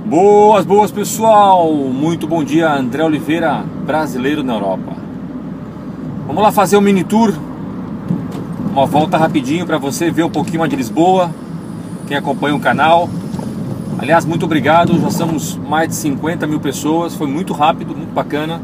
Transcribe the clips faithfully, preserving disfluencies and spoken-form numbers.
Boas, boas pessoal, muito bom dia, André Oliveira, brasileiro na Europa. Vamos lá fazer um mini tour, uma volta rapidinho para você ver um pouquinho de Lisboa, quem acompanha o canal. Aliás, muito obrigado, já somos mais de cinquenta mil pessoas, foi muito rápido, muito bacana.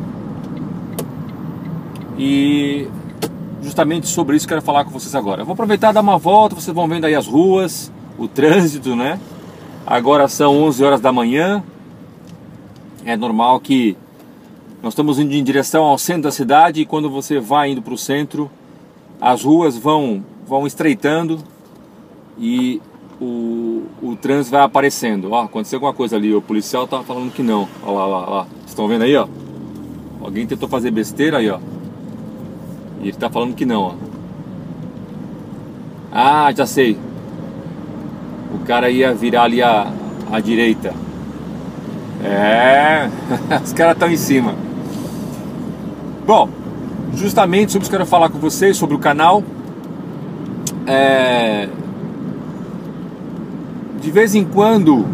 E justamente sobre isso que eu quero falar com vocês agora. Eu vou aproveitar e dar uma volta, vocês vão vendo aí as ruas, o trânsito, né? Agora são onze horas da manhã. É normal que nós estamos indo em direção ao centro da cidade, e quando você vai indo para o centro, as ruas vão, vão estreitando e o, o trânsito vai aparecendo. Ó, aconteceu alguma coisa ali, o policial tá falando que não. Ó lá, lá, lá. Vocês estão vendo aí, ó? Alguém tentou fazer besteira aí, ó. E ele tá falando que não, ó. Ah, já sei. O cara ia virar ali à, à direita. É, os caras estão em cima. Bom, justamente sobre isso que eu quero falar com vocês, sobre o canal. É... De vez em quando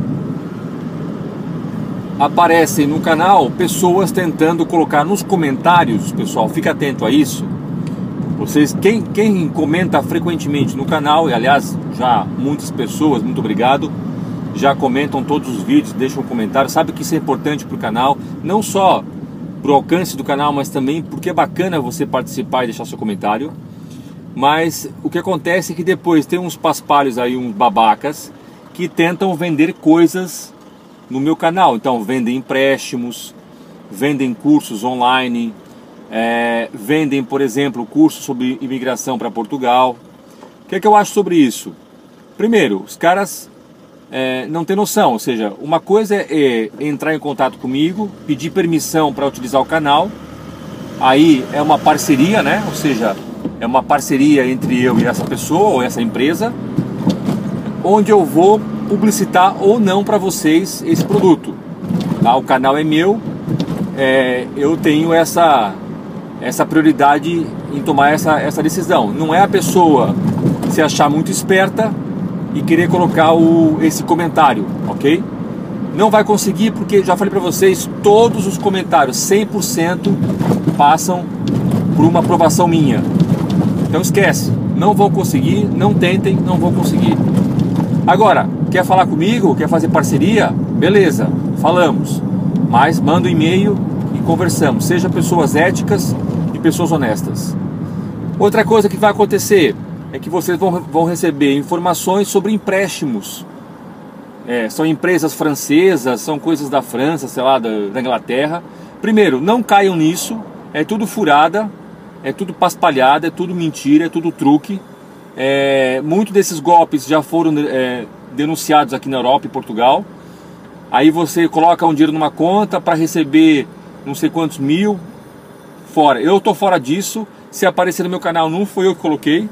aparecem no canal pessoas tentando colocar nos comentários, pessoal, fica atento a isso. Vocês, quem, quem comenta frequentemente no canal, e aliás já muitas pessoas, muito obrigado, já comentam todos os vídeos, deixam um comentário, sabe que isso é importante para o canal, não só para o alcance do canal, mas também porque é bacana você participar e deixar seu comentário. Mas o que acontece é que depois tem uns paspalhos aí, uns babacas, que tentam vender coisas no meu canal. Então vendem empréstimos, vendem cursos online, É, vendem, por exemplo, curso sobre imigração para Portugal. O que é que eu acho sobre isso? Primeiro, os caras é, não têm noção, ou seja, uma coisa é, é entrar em contato comigo, pedir permissão para utilizar o canal, aí é uma parceria, né? Ou seja, é uma parceria entre eu e essa pessoa ou essa empresa, onde eu vou publicitar ou não para vocês esse produto. Tá? O canal é meu, é, eu tenho essa essa prioridade em tomar essa, essa decisão. Não é a pessoa se achar muito esperta e querer colocar o, esse comentário, ok? Não vai conseguir, porque já falei para vocês, todos os comentários, cem por cento passam por uma aprovação minha. Então esquece, não vão conseguir, não tentem, não vão conseguir. Agora, quer falar comigo, quer fazer parceria? Beleza, falamos. Mas manda um e-mail e conversamos. Seja pessoas éticas e pessoas honestas. Outra coisa que vai acontecer é que vocês vão, vão receber informações sobre empréstimos. É, são empresas francesas, são coisas da França, sei lá, da, da Inglaterra. Primeiro, não caiam nisso. É tudo furada, é tudo paspalhada, é tudo mentira, é tudo truque. É, muitos desses golpes já foram é, denunciados aqui na Europa e Portugal. Aí você coloca um dinheiro numa conta para receber não sei quantos mil, fora. Eu tô fora disso. Se aparecer no meu canal, não foi eu que coloquei.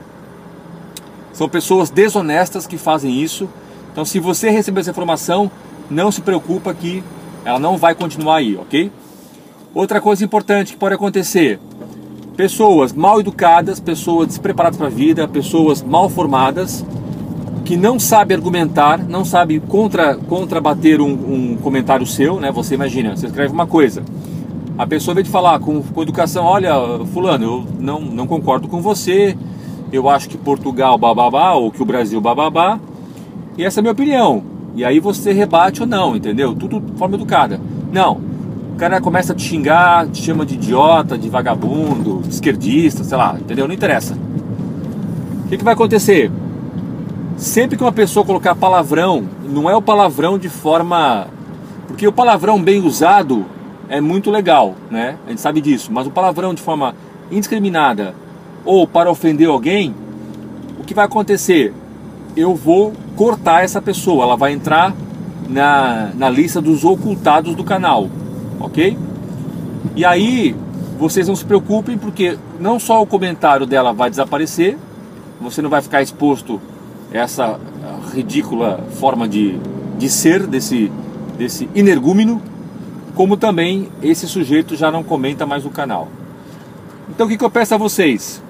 São pessoas desonestas que fazem isso. Então, se você receber essa informação, não se preocupa que ela não vai continuar aí, ok? Outra coisa importante que pode acontecer: pessoas mal educadas, pessoas despreparadas para a vida, pessoas mal formadas, que não sabe argumentar, não sabe contra, contrabater um, um comentário seu, né? Você imagina, você escreve uma coisa, a pessoa vem te falar com, com educação: olha, fulano, eu não, não concordo com você, eu acho que Portugal bababá, ou que o Brasil bababá, e essa é a minha opinião. E aí você rebate ou não, entendeu? Tudo de forma educada. Não, o cara começa a te xingar, te chama de idiota, de vagabundo, de esquerdista, sei lá, entendeu? Não interessa. O que, que vai acontecer? Sempre que uma pessoa colocar palavrão, não é o palavrão de forma... Porque o palavrão bem usado é muito legal, né? A gente sabe disso. Mas o palavrão de forma indiscriminada ou para ofender alguém, o que vai acontecer? Eu vou cortar essa pessoa. Ela vai entrar na, na lista dos ocultados do canal, ok? E aí, vocês não se preocupem, porque não só o comentário dela vai desaparecer, você não vai ficar exposto essa ridícula forma de, de ser desse, desse energúmeno, como também esse sujeito já não comenta mais no canal. Então o que, que eu peço a vocês?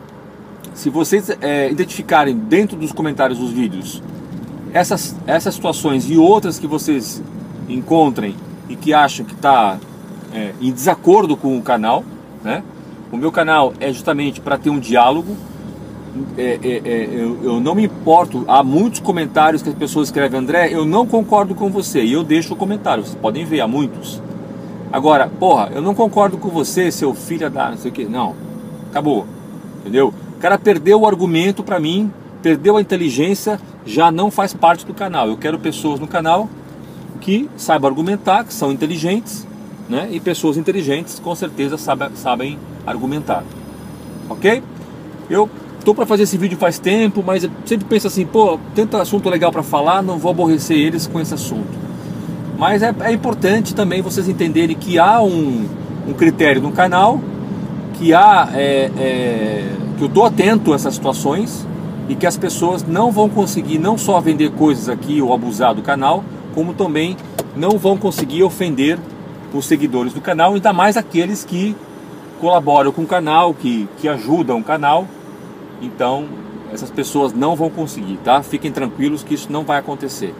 Se vocês é, identificarem dentro dos comentários dos vídeos essas, essas situações e outras que vocês encontrem e que acham que está é, em desacordo com o canal, né? O meu canal é justamente para ter um diálogo. É, é, é, eu, eu não me importo. Há muitos comentários que as pessoas escrevem: André, eu não concordo com você, e eu deixo o comentário, vocês podem ver, há muitos. Agora, porra, eu não concordo com você, seu filho da não sei o que. Não, acabou, entendeu? O cara perdeu o argumento para mim, perdeu a inteligência, já não faz parte do canal. Eu quero pessoas no canal que saibam argumentar, que são inteligentes, né? E pessoas inteligentes com certeza sabem, sabem argumentar, ok? Eu tô para fazer esse vídeo faz tempo, mas eu sempre penso assim, pô, tanto assunto legal para falar, não vou aborrecer eles com esse assunto. Mas é, é importante também vocês entenderem que há um, um critério no canal, que há é, é, que eu tô atento a essas situações e que as pessoas não vão conseguir não só vender coisas aqui ou abusar do canal, como também não vão conseguir ofender os seguidores do canal, ainda mais aqueles que colaboram com o canal, que, que ajudam o canal. Então essas pessoas não vão conseguir, tá? Fiquem tranquilos que isso não vai acontecer.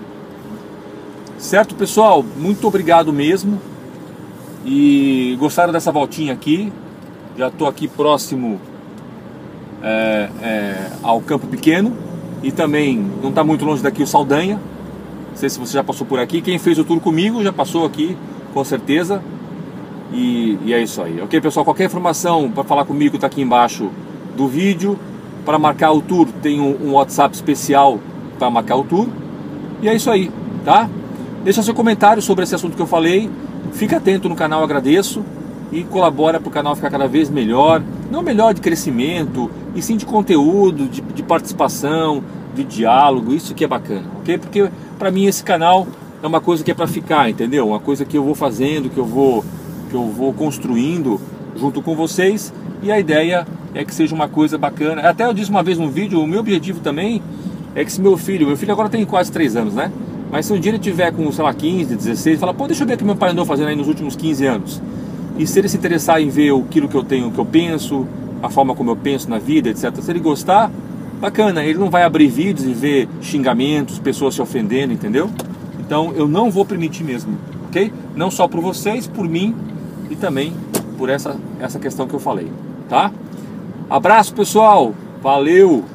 Certo, pessoal? Muito obrigado mesmo. E gostaram dessa voltinha aqui? Já estou aqui próximo é, é, ao Campo Pequeno. E também não está muito longe daqui o Saldanha. Não sei se você já passou por aqui. Quem fez o tour comigo já passou aqui, com certeza. E, e é isso aí. Ok, pessoal? Qualquer informação para falar comigo está aqui embaixo do vídeo. Para marcar o tour tem um, um WhatsApp especial para marcar o tour. E é isso aí, tá? Deixa seu comentário sobre esse assunto que eu falei. Fica atento no canal, agradeço. E colabora para o canal ficar cada vez melhor. Não melhor de crescimento, e sim de conteúdo, de, de participação, de diálogo. Isso que é bacana, ok? Porque para mim esse canal é uma coisa que é para ficar, entendeu? Uma coisa que eu vou fazendo, que eu vou, que eu vou construindo junto com vocês. E a ideia é que seja uma coisa bacana. Até eu disse uma vez num vídeo, o meu objetivo também é que se meu filho, meu filho agora tem quase três anos, né? Mas se um dia ele tiver com, sei lá, quinze, dezesseis, fala, pô, deixa eu ver o que meu pai andou fazendo aí nos últimos quinze anos. E se ele se interessar em ver aquilo que eu tenho, o que eu penso, a forma como eu penso na vida, etcétera. Se ele gostar, bacana, ele não vai abrir vídeos e ver xingamentos, pessoas se ofendendo, entendeu? Então eu não vou permitir mesmo, ok? Não só por vocês, por mim e também por essa, essa questão que eu falei, tá? Abraço, pessoal, valeu!